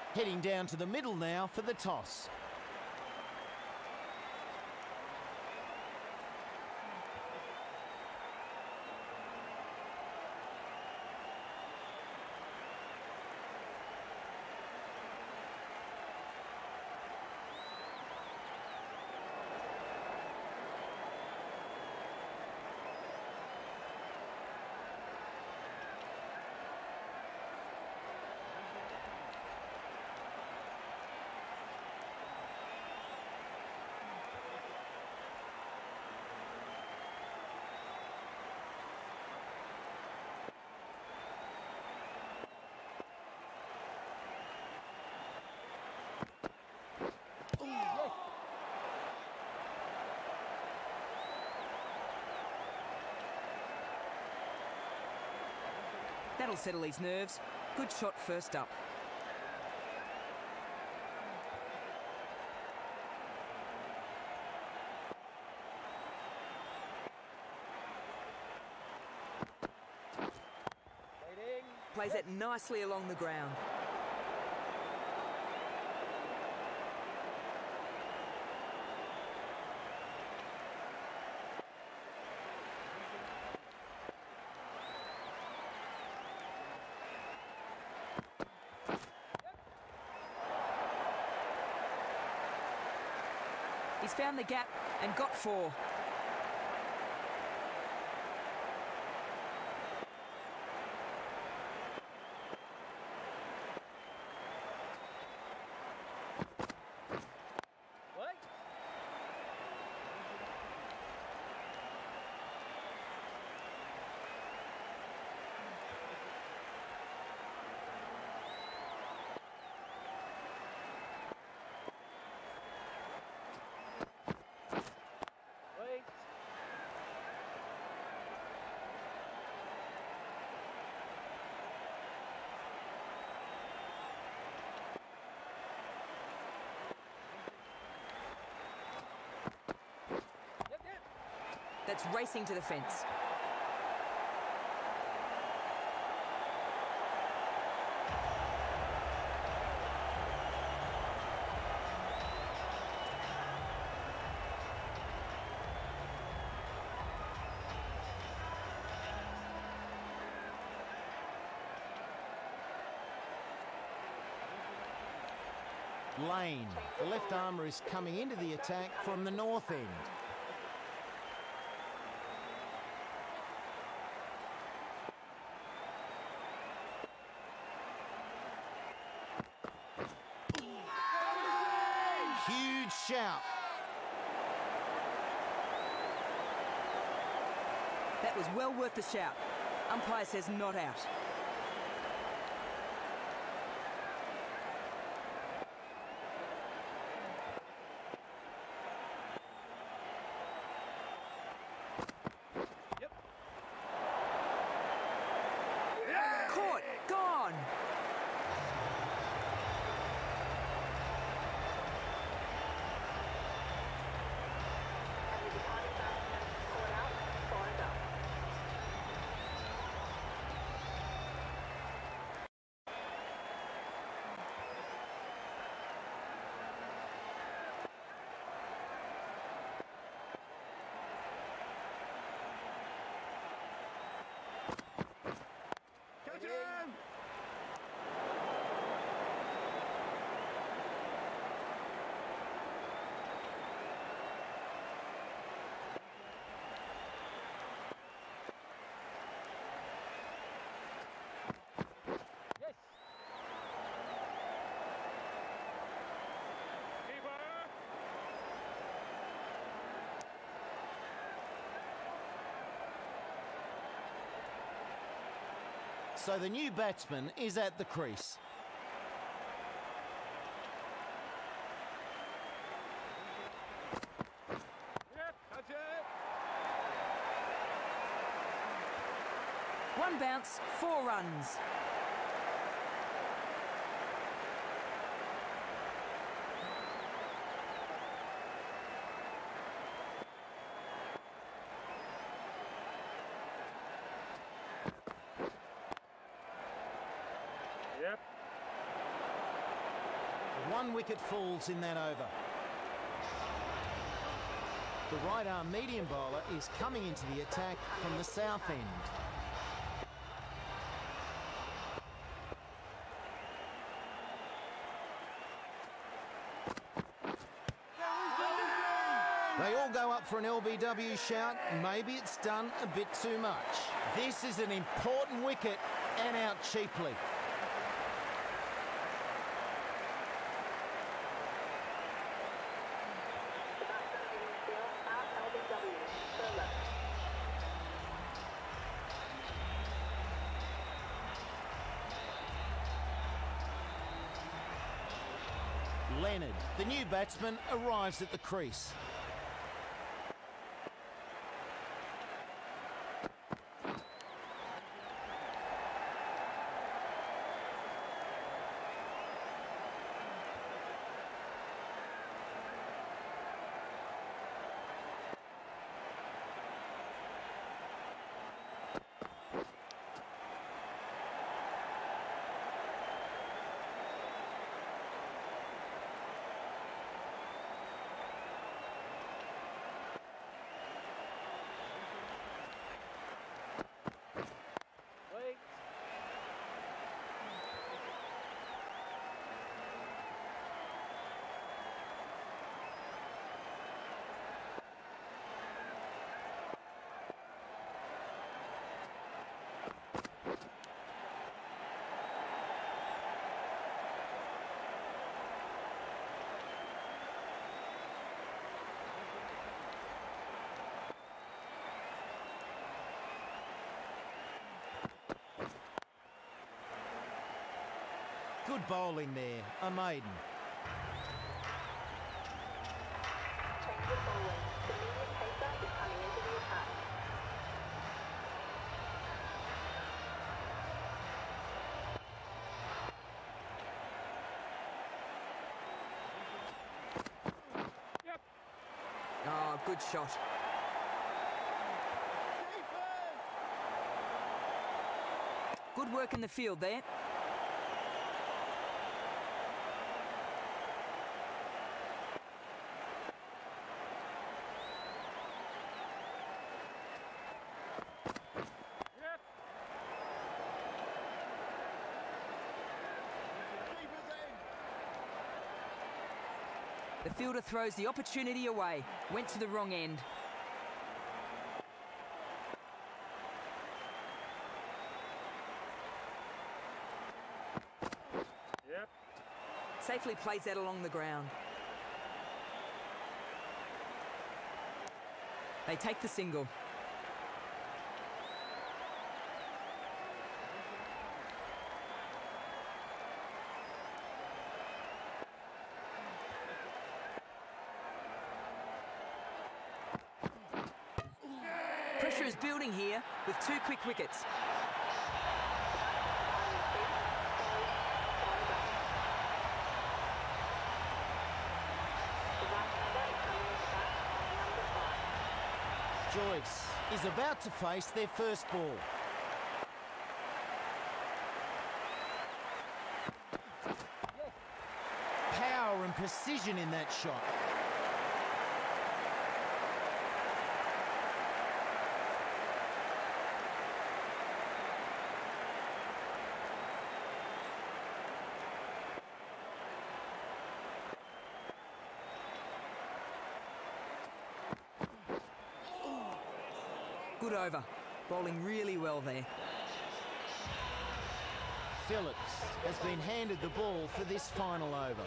Heading down to the middle now for the toss. That'll settle his nerves. Good shot first up. Plays that nicely along the ground. He's found the gap and got 4. That's racing to the fence. Lane, the left armour, is coming into the attack from the north end. Huge shout. That was well worth the shout. Umpire says not out. Caught! Gone! So the new batsman is at the crease. One bounce, 4 runs. 1 wicket falls in that over. The right-arm medium bowler is coming into the attack from the south end. They all go up for an LBW shout. Maybe it's done a bit too much. This is an important wicket and out cheaply. Leonard, the new batsman, arrives at the crease. Good bowling there, a maiden. Change of bowling. The medium pacer is coming into the attack. Oh, good shot. Good work in the field there. The fielder throws the opportunity away. Went to the wrong end. Safely plays that along the ground. They take the single. Pressure is building here with 2 quick wickets. Joyce is about to face their first ball. Power and precision in that shot. Good over. Bowling really well there. Phillips has been handed the ball for this final over.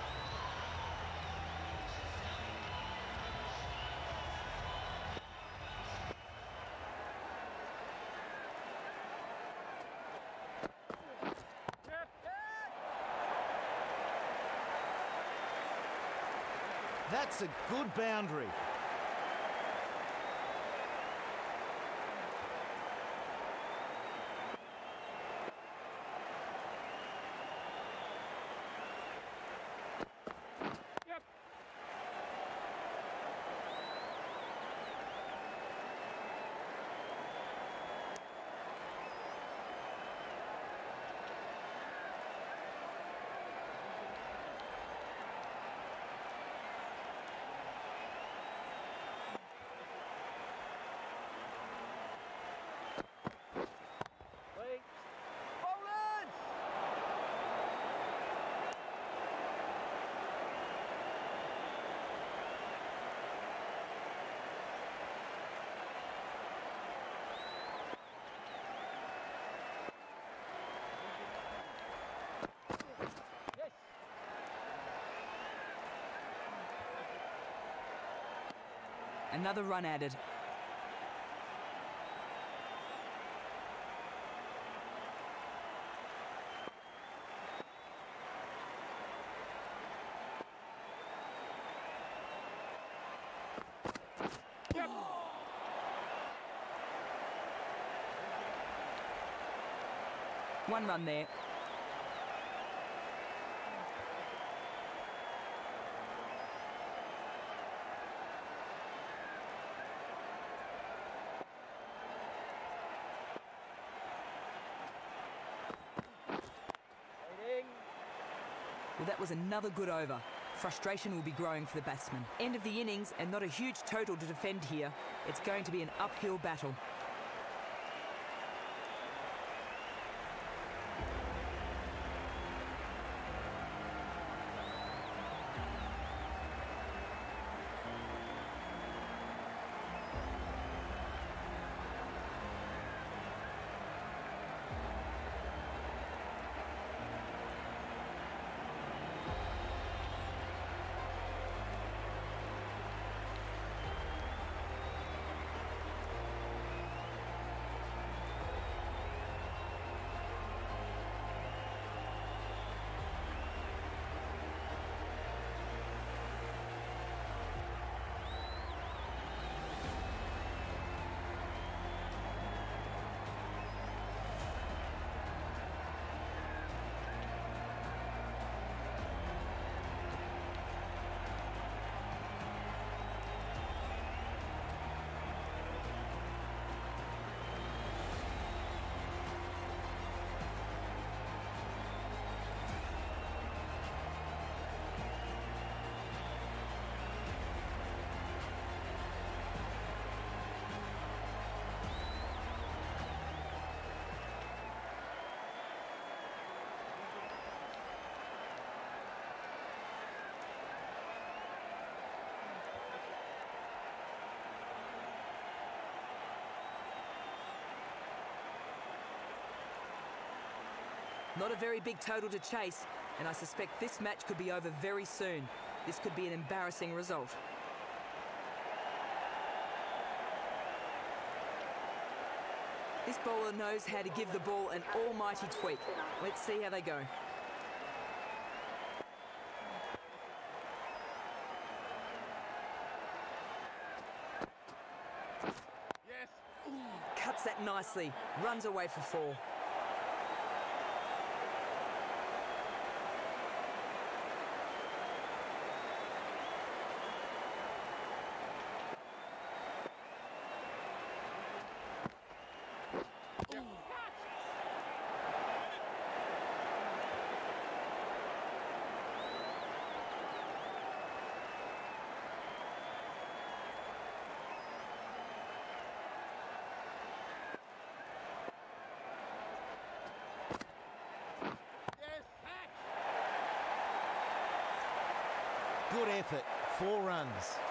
That's a good boundary. Another run added. One run there. Well, that was another good over. Frustration will be growing for the batsman. End of the innings and not a huge total to defend here. It's going to be an uphill battle. Not a very big total to chase, and I suspect this match could be over very soon. This could be an embarrassing result. This bowler knows how to give the ball an almighty tweak. Let's see how they go. Yes. Cuts that nicely, runs away for 4. Good effort, 4 runs.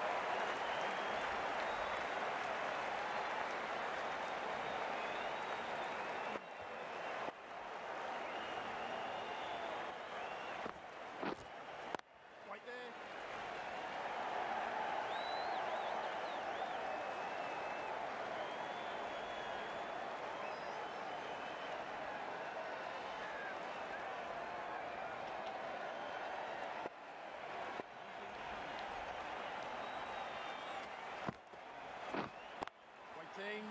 Right there. Waiting.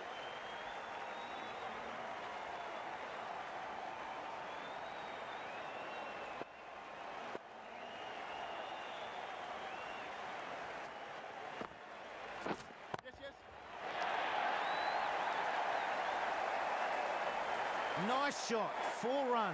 Yes, yes. Nice shot, 4 runs.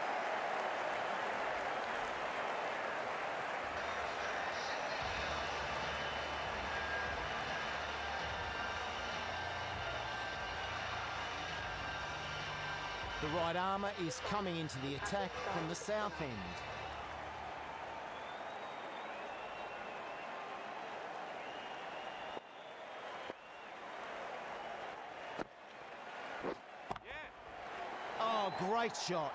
The right armour is coming into the attack from the south end. Yeah. Oh, great shot.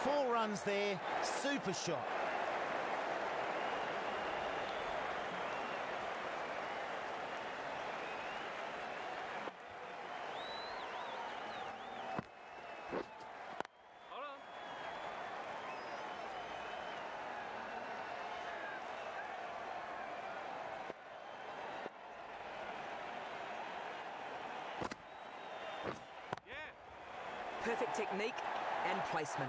4 runs there, super shot. Hold on. Yeah. Perfect technique and placement.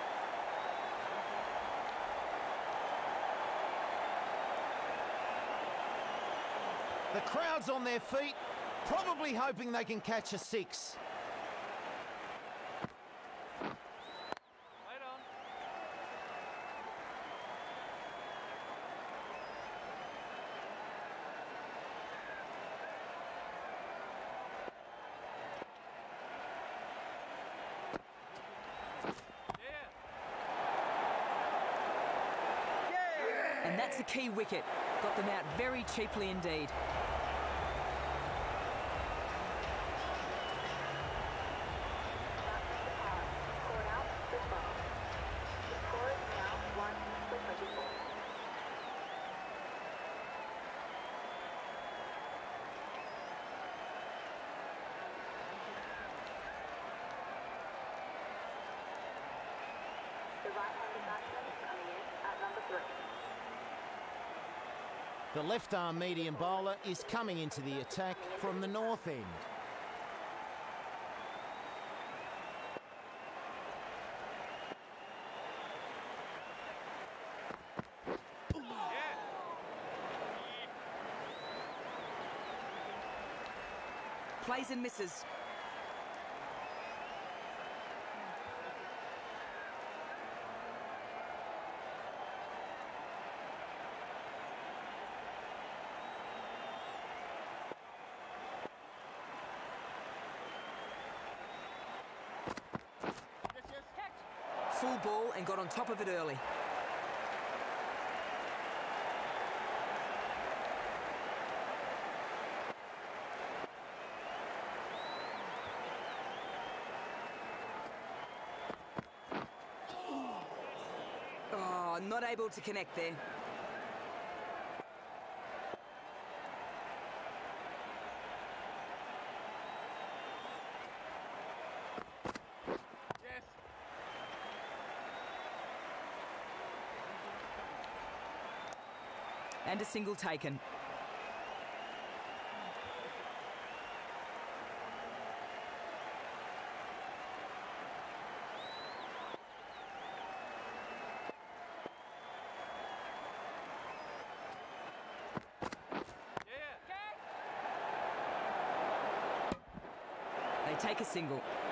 The crowd's on their feet, probably hoping they can catch a 6. Right on. Yeah. And that's a key wicket. Got them out very cheaply indeed. Scored out for 12. The score is now 1 for 24. The right-handed batsman is coming in at number 3. The left-arm medium bowler is coming into the attack from the north end. Yeah. Plays and misses. Yes, yes. Catch. Full ball and got on top of it early. Oh, not able to connect there. Yes. And a single taken. Yeah. They take a single.